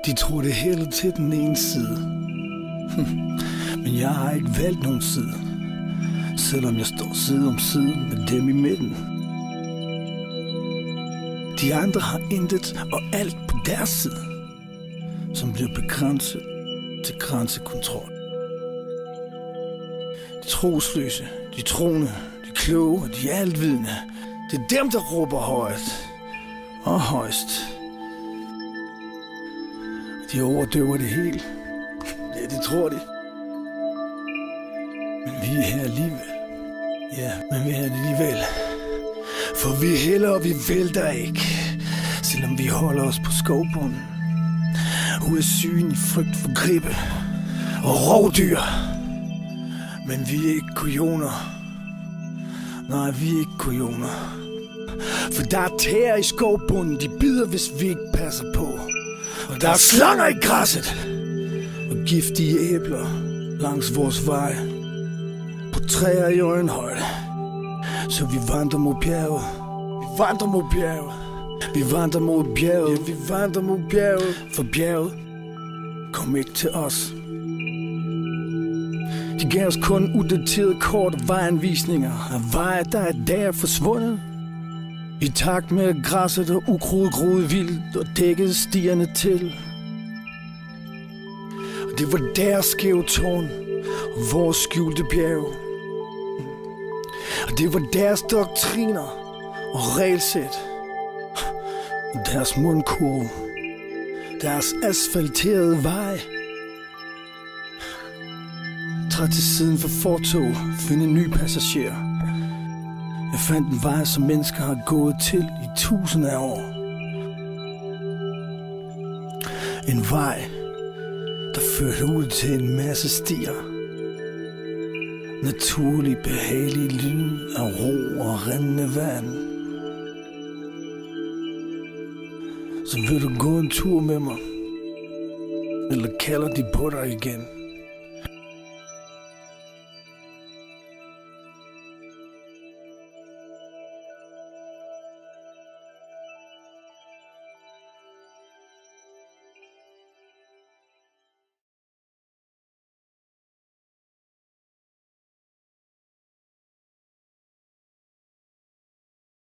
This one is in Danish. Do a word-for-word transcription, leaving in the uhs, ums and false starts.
De tror det hele til den ene side. Men jeg har ikke valgt nogen side, selvom jeg står side om side med dem i midten. De andre har intet og alt på deres side, som bliver begrænset til grænsekontrol. De trosløse, de troende, de kloge og de altvidende. Det er dem, der råber højt og højst. De overdøver det hele. Ja, det tror de. Men vi er her alligevel. Ja, men vi er her alligevel. For vi hælder og vi vælter ikke, selvom vi holder os på skovbunden. Ude af sygen i frygt for gribe og rovdyr. Men vi er ikke kujoner. Nej, vi er ikke kujoner. For der er tæer i skovbunden, de bider, hvis vi ikke passer på. Og der er slanger i græsset og giftige æbler langs vores vej. På træer i øjenhøjde. Så vi vandrer mod bjerget. Vi vandrer mod bjerget. Vi vandrer mod bjerget. Ja, vi vandrer mod bjerget. For bjerget kom ikke til os. De gav os kun udaterede kort og vejanvisninger af veje, der er der forsvundet. I takt med at græsset og ukrudt groede vildt og dækkede stierne til. Og det var deres skæve tårn og vores skjulte bjerge. Og det var deres doktriner og regelsæt. Og deres mundkurve. Deres asfalterede vej. Træd til siden for fortog, finde en ny passager. Jeg fandt en vej, som mennesker har gået til i tusinder af år. En vej, der førte ud til en masse stier. Naturlig, behagelig lyd af ro og rindende vand. Så vil du gå en tur med mig? Eller kalder de på dig igen?